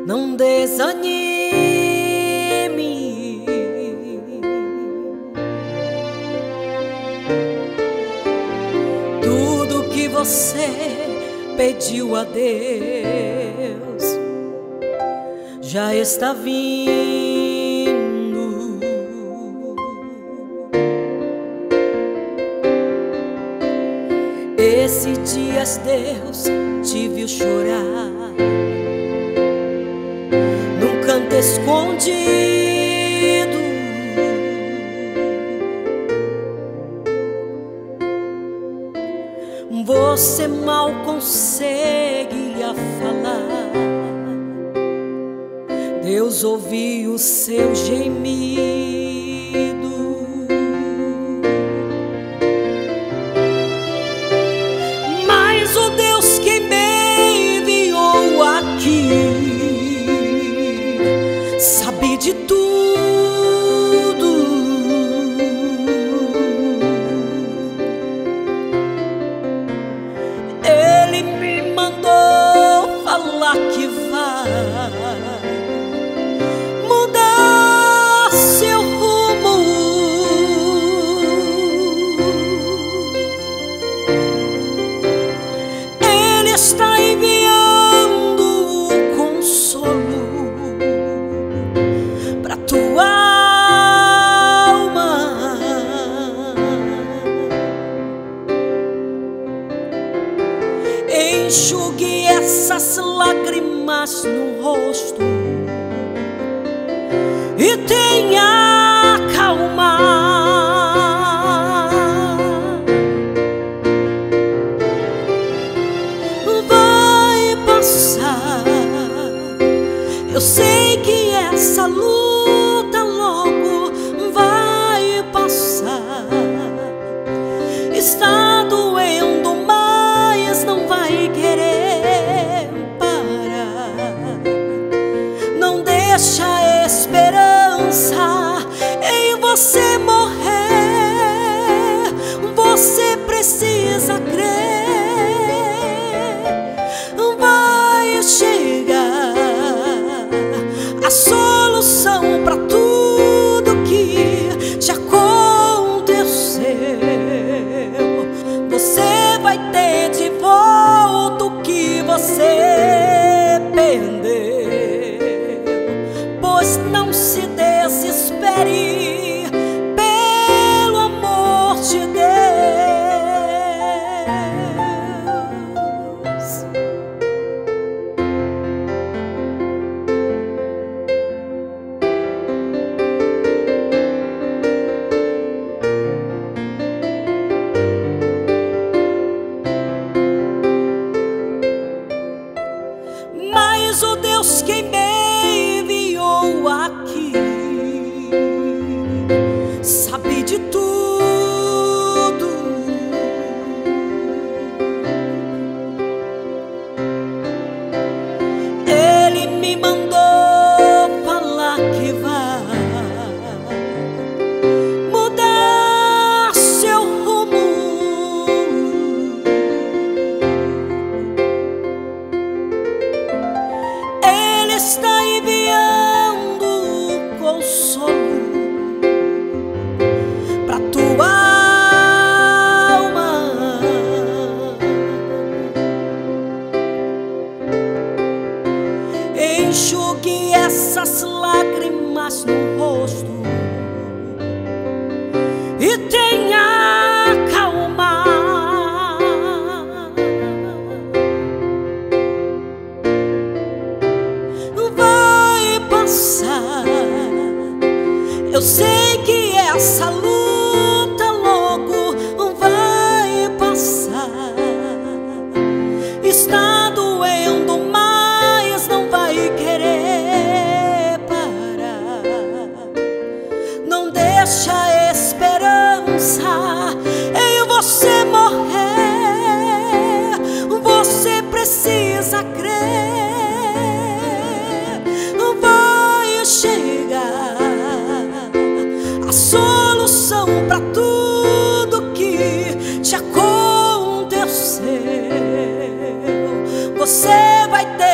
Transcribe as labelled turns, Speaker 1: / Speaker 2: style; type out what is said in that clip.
Speaker 1: não desanime. Tudo que você pediu a Deus já está vindo. Esses dias Deus te viu chorar num canto escondido. Você mal conseguia falar, Deus ouviu o seu gemido. Mas o Deus que me enviou aqui sabe de tudo. Ele me mandou falar que vai mudar seu rumo. Ele está enviando um consolo para tua alma. Enxugue essas lágrimas no rosto e tenha calma. Vai passar. Eu sei que essa luta logo vai passar. Está doendo, mas não vai querer parar. Não deixa a esperança em você morrer. Você precisa crer. Vai chegar a solução para tudo que te aconteceu. Você vai ter de volta o que você perdeu. Pois não se desespere, pelo amor de Deus. Mas o Deus que me enviou aqui sabe de tudo. Ele me mandou falar que vai mudar seu rumo. Ele está enviando consolo para tua alma. Enxugue essas lágrimas no rosto e tenha calma. Vai passar. Eu sei que essa luta logo vai passar. Está doendo, mas não vai querer parar. Não deixa a esperança em você morrer. Você precisa crer. Vai chegar a solução para tudo que te aconteceu. Você vai ter